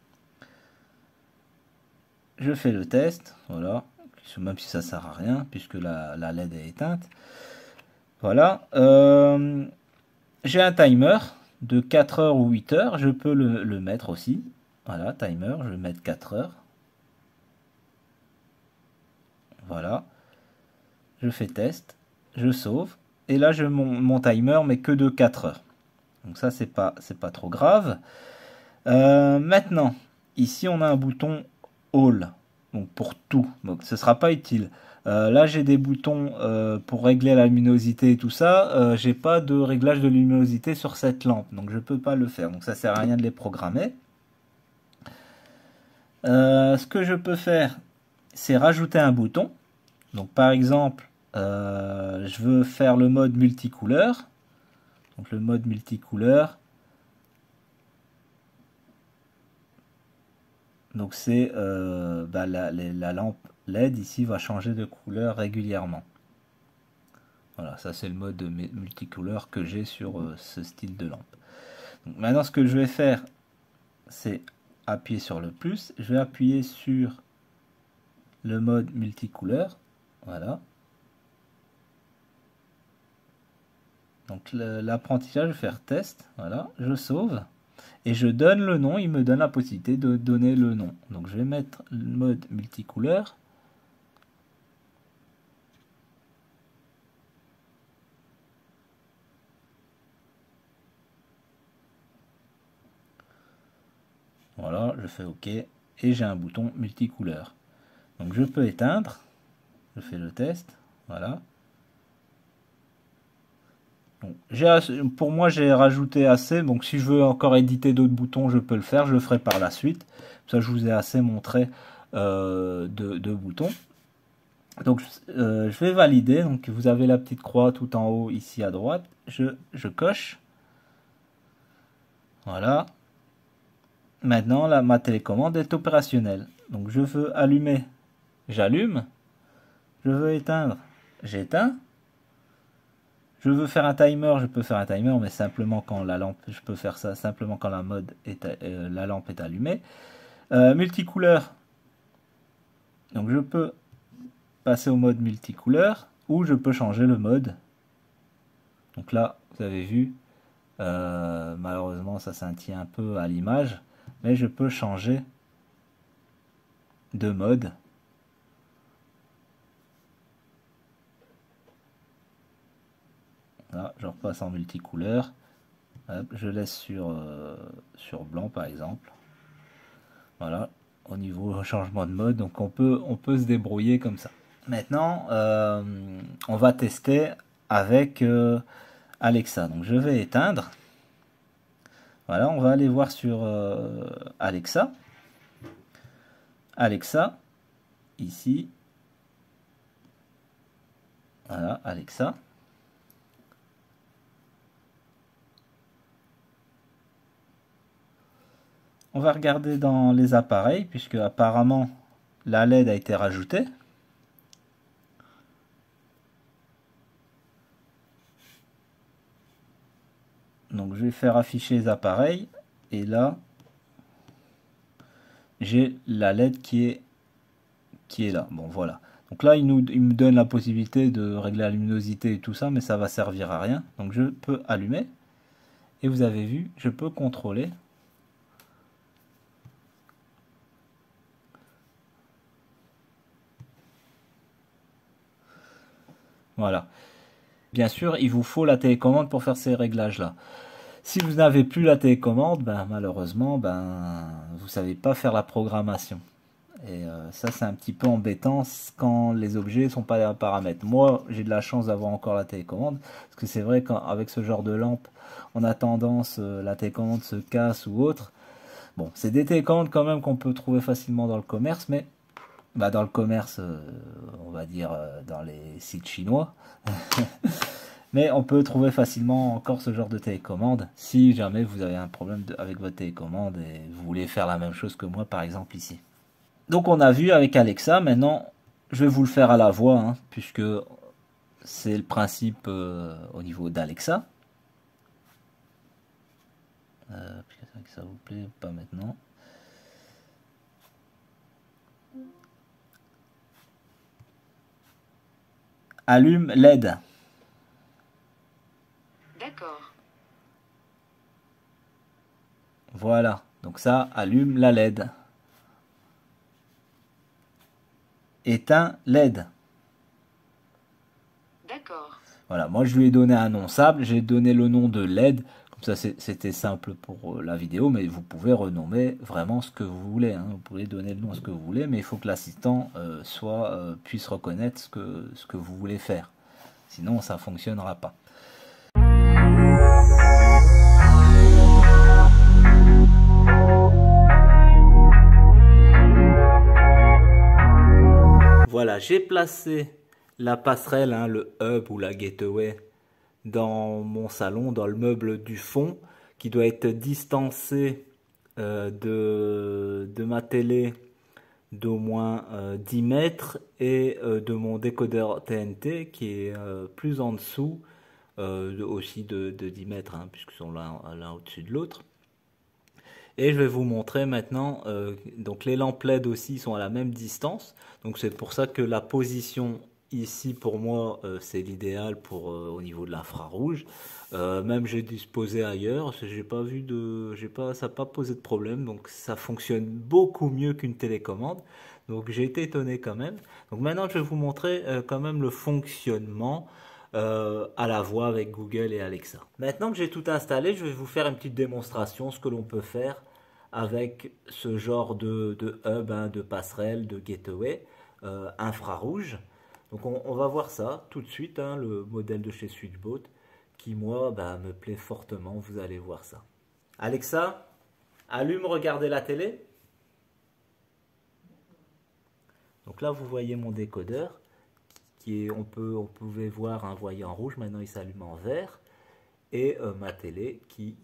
Je fais le test. Voilà, même si ça sert à rien, puisque la, la L E D est éteinte. Voilà, euh, j'ai un timer de quatre heures ou huit heures, je peux le, le mettre aussi. Voilà, timer, je vais mettre quatre heures. Voilà, je fais test, je sauve, et là je, mon, mon timer mais que de quatre heures. Donc ça c'est pas, c'est pas trop grave. Euh, maintenant, ici on a un bouton All, donc pour tout, donc ce sera pas utile. Euh, là j'ai des boutons euh, pour régler la luminosité et tout ça, euh, j'ai pas de réglage de luminosité sur cette lampe, donc je peux pas le faire, donc ça sert à rien de les programmer. Euh, ce que je peux faire, c'est rajouter un bouton. Donc par exemple, euh, je veux faire le mode multicouleur, donc le mode multicouleur, donc c'est euh, bah, la, la, la lampe L E D ici va changer de couleur régulièrement. Voilà, ça c'est le mode multicouleur que j'ai sur euh, ce style de lampe. Donc, maintenant ce que je vais faire, c'est appuyer sur le plus. Je vais appuyer sur le mode multicouleur. Voilà. Donc l'apprentissage, je vais faire test. Voilà, je sauve. Et je donne le nom, il me donne la possibilité de donner le nom. Donc je vais mettre le mode multicouleur. Voilà, je fais OK. Et j'ai un bouton multicouleur. Donc je peux éteindre. Je fais le test. Voilà. Donc, pour moi, j'ai rajouté assez. Donc si je veux encore éditer d'autres boutons, je peux le faire. Je le ferai par la suite. Ça, je vous ai assez montré euh, de, de boutons. Donc euh, je vais valider. Donc vous avez la petite croix tout en haut ici à droite. Je, je coche. Voilà. Maintenant, là, ma télécommande est opérationnelle. Donc je veux allumer, j'allume. Je veux éteindre, j'éteins. Je veux faire un timer, je peux faire un timer, mais simplement quand la lampe, je peux faire ça simplement quand la mode est, euh, la lampe est allumée. Euh, multicouleur. Donc je peux passer au mode multicouleur ou je peux changer le mode. Donc là, vous avez vu, euh, malheureusement ça scintille un peu à l'image. Mais je peux changer de mode. Là, je repasse en multicouleur. Hop, je laisse sur, euh, sur blanc par exemple. Voilà, au niveau changement de mode. Donc on peut, on peut se débrouiller comme ça. Maintenant, euh, on va tester avec euh, Alexa. Donc je vais éteindre. Voilà, on va aller voir sur euh, Alexa. Alexa, ici. Voilà, Alexa. On va regarder dans les appareils, puisque apparemment la L E D a été rajoutée. Donc je vais faire afficher les appareils et là j'ai la L E D qui est qui est là. Bon voilà. Donc là il, nous, il me donne la possibilité de régler la luminosité et tout ça, mais ça va servir à rien. Donc je peux allumer et vous avez vu, je peux contrôler Voilà. Bien sûr, il vous faut la télécommande pour faire ces réglages-là. Si vous n'avez plus la télécommande, ben, malheureusement, ben, vous ne savez pas faire la programmation. Et euh, ça, c'est un petit peu embêtant quand les objets ne sont pas à paramètres. Moi, j'ai de la chance d'avoir encore la télécommande, parce que c'est vrai qu'avec ce genre de lampe, on a tendance, euh, la télécommande se casse ou autre. Bon, c'est des télécommandes quand même qu'on peut trouver facilement dans le commerce, mais bah, dans le commerce, euh, on va dire euh, dans les sites chinois. Mais on peut trouver facilement encore ce genre de télécommande si jamais vous avez un problème de, avec votre télécommande et vous voulez faire la même chose que moi par exemple ici. Donc on a vu avec Alexa, maintenant je vais vous le faire à la voix hein, puisque c'est le principe euh, au niveau d'Alexa. Euh, ça vous plaît, pas maintenant. Allume L E D. D'accord. Voilà, donc ça allume la L E D. Éteins L E D. D'accord. Voilà, moi je lui ai donné un nom simple, j'ai donné le nom de L E D, comme ça c'était simple pour la vidéo, mais vous pouvez renommer vraiment ce que vous voulez, hein. Vous pouvez donner le nom ce que vous voulez, mais il faut que l'assistant euh, soit euh, puisse reconnaître ce que, ce que vous voulez faire, sinon ça ne fonctionnera pas. Voilà, j'ai placé la passerelle, hein, le hub ou la gateway dans mon salon, dans le meuble du fond, qui doit être distancé euh, de, de ma télé d'au moins euh, dix mètres et euh, de mon décodeur T N T qui est euh, plus en dessous, euh, aussi de, de dix mètres, hein, puisqu'ils sont l'un au-dessus de l'autre. Et je vais vous montrer maintenant, euh, donc les lampes L E D aussi sont à la même distance, donc c'est pour ça que la position ici pour moi euh, c'est l'idéal pour euh, au niveau de l'infrarouge. Euh, même j'ai disposé ailleurs, j'ai pas vu de, j'ai pas, ça n'a pas posé de problème, donc ça fonctionne beaucoup mieux qu'une télécommande. Donc j'ai été étonné quand même. Donc maintenant je vais vous montrer euh, quand même le fonctionnement euh, à la voix avec Google et Alexa. Maintenant que j'ai tout installé, je vais vous faire une petite démonstration ce que l'on peut faire avec ce genre de, de hub, hein, de passerelle, de gateway euh, infrarouge. Donc on, on va voir ça tout de suite, hein, le modèle de chez Switchbot qui moi bah, me plaît fortement, vous allez voir ça. Alexa, allume, regardez la télé. Donc là vous voyez mon décodeur qui est, on, peut, on pouvait voir un voyant en rouge, maintenant il s'allume en vert et euh, ma télé qui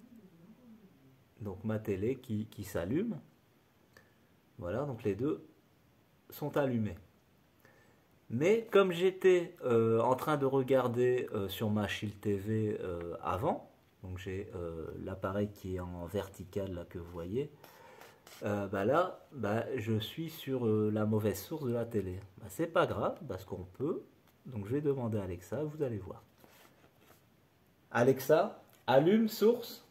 donc ma télé qui, qui s'allume. Voilà, donc les deux sont allumés. Mais comme j'étais euh, en train de regarder euh, sur ma Shield T V euh, avant, donc j'ai euh, l'appareil qui est en vertical là que vous voyez, euh, bah là bah, je suis sur euh, la mauvaise source de la télé. Bah, c'est pas grave parce qu'on peut, donc je vais demander à Alexa, vous allez voir. Alexa, allume source.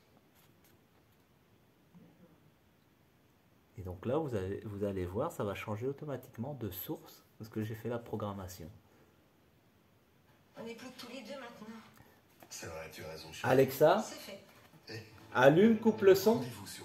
Et donc là vous allez, vous allez voir, ça va changer automatiquement de source parce que j'ai fait la programmation. On est plus que tous les deux maintenant. C'est vrai, tu as raison. Chérie. Alexa, C'est fait. Eh, allume, coupe le son. rendez-vous sur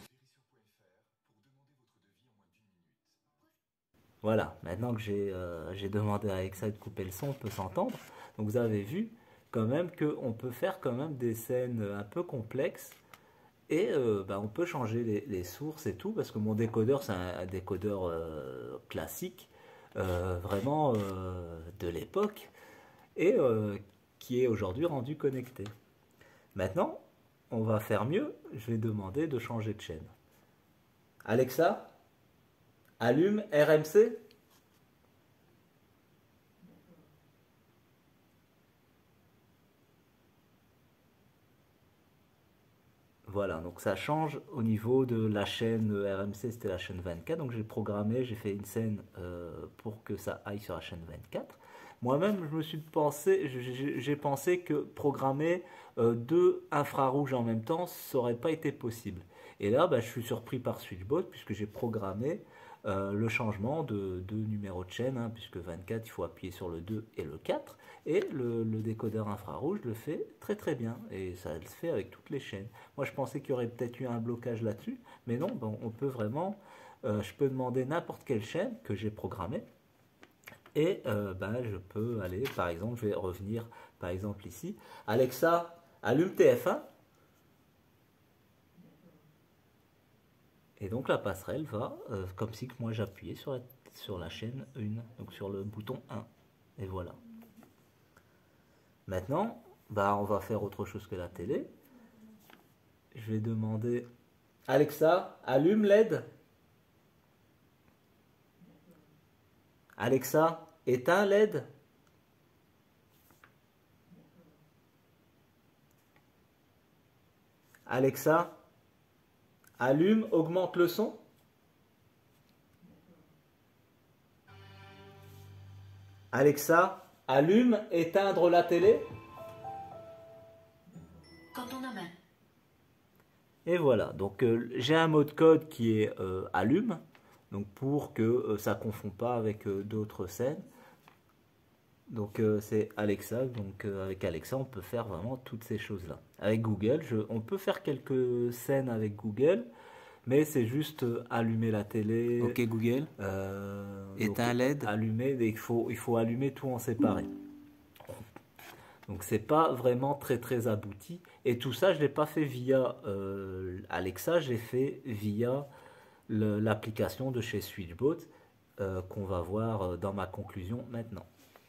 Voilà, maintenant que j'ai euh, j'ai demandé à Alexa de couper le son, on peut s'entendre. Donc vous avez vu quand même qu'on peut faire quand même des scènes un peu complexes. Et euh, bah, on peut changer les, les sources et tout, parce que mon décodeur, c'est un, un décodeur euh, classique, euh, vraiment euh, de l'époque, et euh, qui est aujourd'hui rendu connecté. Maintenant, on va faire mieux, je vais demander de changer de chaîne. Alexa, allume R M C. Voilà, donc ça change au niveau de la chaîne R M C, c'était la chaîne vingt-quatre, donc j'ai programmé, j'ai fait une scène euh, pour que ça aille sur la chaîne vingt-quatre. Moi-même, je me suis pensé, j'ai pensé que programmer euh, deux infrarouges en même temps, ça n'aurait pas été possible. Et là, bah, je suis surpris par Switchbot, puisque j'ai programmé euh, le changement de, de numéro de chaîne, hein, puisque vingt-quatre, il faut appuyer sur le deux et le quatre, et le, le décodeur infrarouge le fait très très bien, et ça le fait avec toutes les chaînes. Moi je pensais qu'il y aurait peut-être eu un blocage là-dessus, mais non, bon, on peut vraiment, euh, je peux demander n'importe quelle chaîne que j'ai programmée, et euh, ben, je peux aller, par exemple, je vais revenir par exemple ici, Alexa, allume T F un. Et donc la passerelle va, euh, comme si que moi j'appuyais sur la, sur la chaîne un, donc sur le bouton un. Et voilà. Maintenant, bah, on va faire autre chose que la télé. Je vais demander, Alexa, allume L E D. Alexa, éteins L E D. Alexa, allume, augmente le son. Alexa, allume, éteindre la télé. Quand on a main. Et voilà, donc euh, j'ai un mot de code qui est euh, allume, donc pour que euh, ça ne confond pas avec euh, d'autres scènes. Donc euh, c'est Alexa, donc euh, avec Alexa on peut faire vraiment toutes ces choses-là. Avec Google, je, on peut faire quelques scènes avec Google, mais c'est juste euh, allumer la télé. Ok Google, euh, éteins L E D. Allumer, il faut, il faut allumer tout en séparé. Donc c'est pas vraiment très très abouti. Et tout ça je l'ai pas fait via euh, Alexa, j'ai fait via l'application de chez Switchbot euh, qu'on va voir dans ma conclusion maintenant.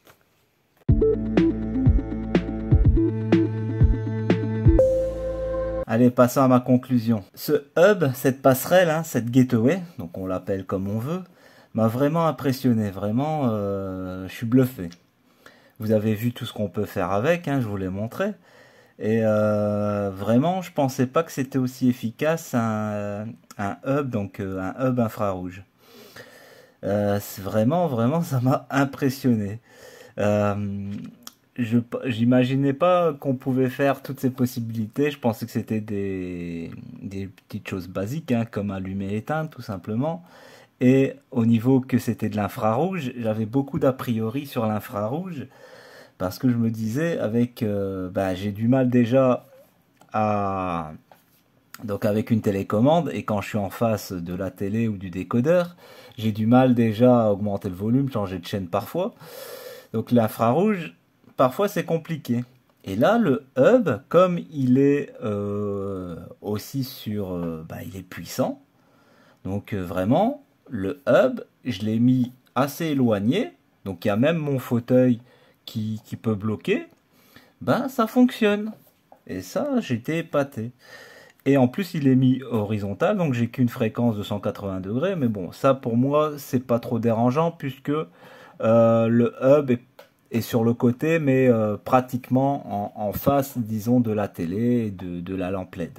Allez, passons à ma conclusion. Ce hub, cette passerelle, hein, cette gateway, donc on l'appelle comme on veut, m'a vraiment impressionné. Vraiment, euh, je suis bluffé. Vous avez vu tout ce qu'on peut faire avec, hein, je vous l'ai montré. Et euh, vraiment, je pensais pas que c'était aussi efficace un, un hub, donc euh, un hub infrarouge. Euh, c'est vraiment, vraiment, ça m'a impressionné. Euh, je j'imaginais pas qu'on pouvait faire toutes ces possibilités. Je pensais que c'était des, des petites choses basiques, hein, comme allumer et éteindre, tout simplement. Et au niveau que c'était de l'infrarouge, j'avais beaucoup d'a priori sur l'infrarouge. Parce que je me disais, avec, euh, bah, j'ai du mal déjà à, donc avec une télécommande, et quand je suis en face de la télé ou du décodeur, j'ai du mal déjà à augmenter le volume, changer de chaîne parfois. Donc l'infrarouge, parfois c'est compliqué. Et là, le hub, comme il est euh, aussi sur, euh, bah, il est puissant. Donc euh, vraiment, le hub, je l'ai mis assez éloigné. Donc il y a même mon fauteuil Qui, qui peut bloquer, ben ça fonctionne. Et ça, j'étais épaté. Et en plus, il est mis horizontal, donc j'ai qu'une fréquence de cent quatre-vingts degrés. Mais bon, ça pour moi, c'est pas trop dérangeant puisque euh, le hub est, est sur le côté, mais euh, pratiquement en, en face, disons, de la télé et de, de la lampe L E D.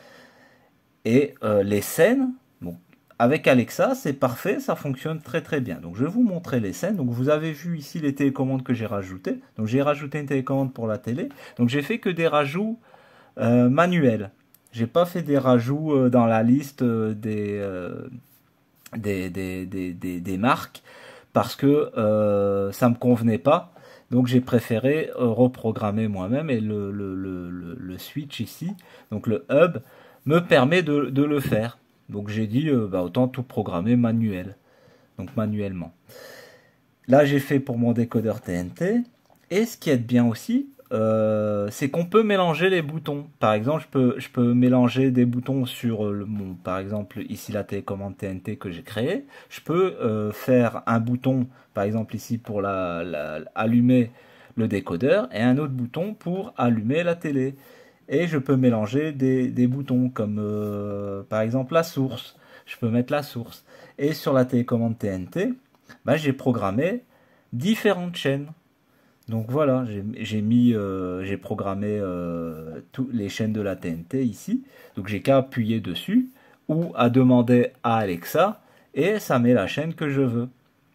Et euh, les scènes, bon, avec Alexa, c'est parfait, ça fonctionne très très bien. Donc je vais vous montrer les scènes. Donc vous avez vu ici les télécommandes que j'ai rajoutées. Donc j'ai rajouté une télécommande pour la télé. Donc j'ai fait que des rajouts euh, manuels. J'ai pas fait des rajouts euh, dans la liste euh, des, euh, des, des, des, des, des marques parce que euh, ça me convenait pas. Donc j'ai préféré euh, reprogrammer moi-même et le, le, le, le, le switch ici, donc le hub, me permet de, de le faire. Donc j'ai dit, euh, bah, autant tout programmer manuel. Donc manuellement. Là j'ai fait pour mon décodeur T N T. Et ce qui est bien aussi, euh, c'est qu'on peut mélanger les boutons. Par exemple, je peux, je peux mélanger des boutons sur, le, mon, par exemple, ici la télécommande T N T que j'ai créée. Je peux euh, faire un bouton, par exemple ici pour la, la, allumer le décodeur, et un autre bouton pour allumer la télé. Et je peux mélanger des, des boutons comme euh, par exemple la source. Je peux mettre la source. Et sur la télécommande T N T, bah, j'ai programmé différentes chaînes. Donc voilà, j'ai mis, euh, j'ai programmé euh, toutes les chaînes de la T N T ici. Donc j'ai qu'à appuyer dessus ou à demander à Alexa et ça met la chaîne que je veux.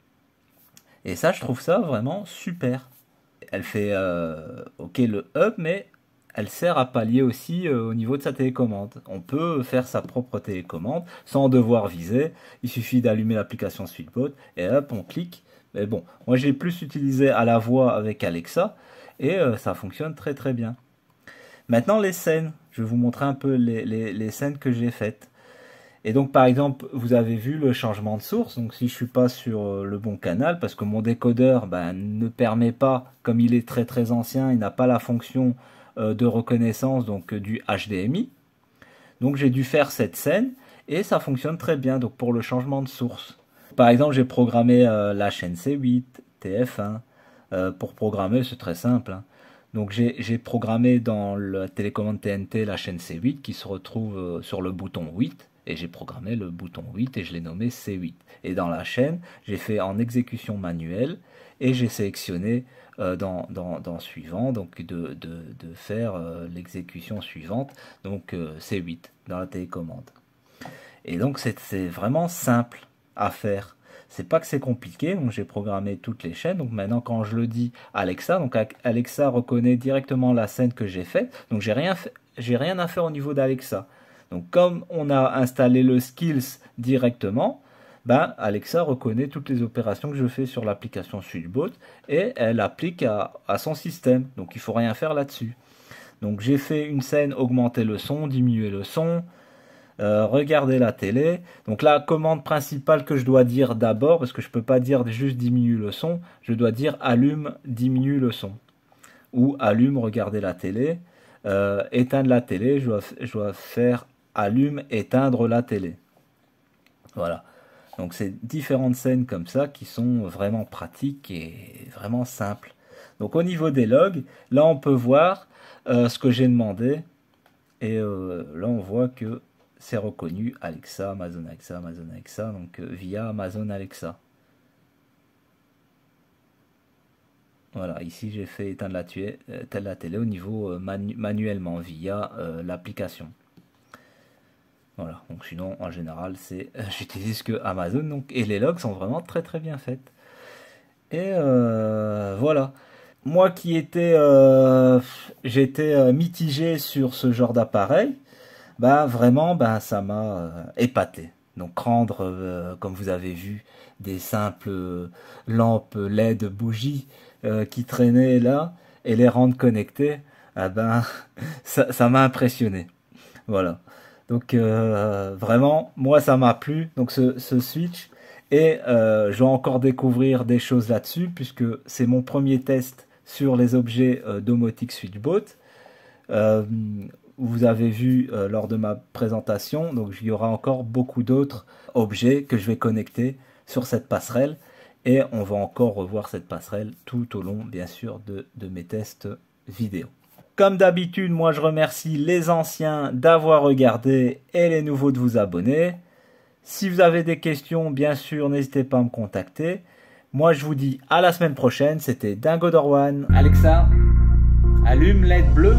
Et ça, je trouve ça vraiment super. Elle fait euh, ok le hub, mais elle sert à pallier aussi euh, au niveau de sa télécommande. On peut faire sa propre télécommande sans devoir viser. Il suffit d'allumer l'application Switchbot et hop, on clique. Mais bon, moi j'ai plus utilisé à la voix avec Alexa et euh, ça fonctionne très très bien. Maintenant les scènes, je vais vous montrer un peu les, les, les scènes que j'ai faites. Et donc par exemple, vous avez vu le changement de source. Donc si je suis pas sur le bon canal, parce que mon décodeur ben, ne permet pas, comme il est très très ancien, il n'a pas la fonction euh, de reconnaissance donc du H D M I. Donc j'ai dû faire cette scène et ça fonctionne très bien donc pour le changement de source. Par exemple, j'ai programmé euh, la chaîne C huit, T F un. Euh, pour programmer, c'est très simple. Hein. Donc j'ai programmé dans la télécommande T N T la chaîne C huit qui se retrouve euh, sur le bouton huit. Et j'ai programmé le bouton huit et je l'ai nommé C huit. Et dans la chaîne, j'ai fait en exécution manuelle et j'ai sélectionné euh, dans, dans, dans suivant, donc de, de, de faire euh, l'exécution suivante, donc euh, C huit dans la télécommande. Et donc c'est vraiment simple à faire. C'est pas que c'est compliqué, donc j'ai programmé toutes les chaînes. Donc maintenant quand je le dis Alexa, donc Alexa reconnaît directement la scène que j'ai faite. Donc j'ai rien, j'ai rien à faire au niveau d'Alexa. Donc comme on a installé le Skills directement, ben Alexa reconnaît toutes les opérations que je fais sur l'application Switchbot et elle applique à, à son système. Donc il ne faut rien faire là-dessus. Donc j'ai fait une scène augmenter le son, diminuer le son, euh, regarder la télé. Donc la commande principale que je dois dire d'abord, parce que je ne peux pas dire juste diminue le son, je dois dire allume, diminue le son. Ou allume, regarder la télé, euh, éteindre la télé, je dois, je dois faire allume, éteindre la télé. Voilà. Donc c'est différentes scènes comme ça qui sont vraiment pratiques et vraiment simples. Donc au niveau des logs, là on peut voir euh, ce que j'ai demandé. Et euh, là on voit que c'est reconnu Alexa, Amazon Alexa, Amazon Alexa, donc euh, via Amazon Alexa. Voilà, ici j'ai fait éteindre la, tuer, euh, la télé au niveau euh, manu manuellement via euh, l'application. Voilà, donc sinon en général c'est euh, j'utilise que Amazon donc, et les logs sont vraiment très très bien faites. Et euh, voilà. Moi qui étais euh, j'étais euh, mitigé sur ce genre d'appareil, bah vraiment bah, ça m'a euh, épaté. Donc rendre, euh, comme vous avez vu, des simples euh, lampes L E D bougies euh, qui traînaient là et les rendre connectées, ah ben ça m'a impressionné. Voilà. Donc euh, vraiment, moi ça m'a plu, donc ce, ce Switch, et euh, je vais encore découvrir des choses là-dessus, puisque c'est mon premier test sur les objets euh, domotique Switchbot. Euh, vous avez vu euh, lors de ma présentation, donc il y aura encore beaucoup d'autres objets que je vais connecter sur cette passerelle, et on va encore revoir cette passerelle tout au long, bien sûr, de, de mes tests vidéo. Comme d'habitude, moi je remercie les anciens d'avoir regardé et les nouveaux de vous abonner. Si vous avez des questions, bien sûr, n'hésitez pas à me contacter. Moi je vous dis à la semaine prochaine, c'était Dingo Dorwan. Alexa, allume L E D bleu.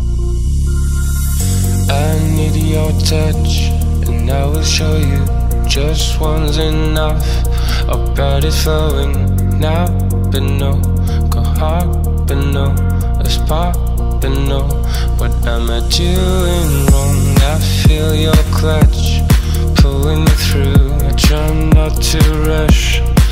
I need your touch and I will show you just one's enough. I'll bet it's flowing now, but no, go hard, but no, let's pop. But no, what am I doing wrong? I feel your clutch pulling me through. I try not to rush.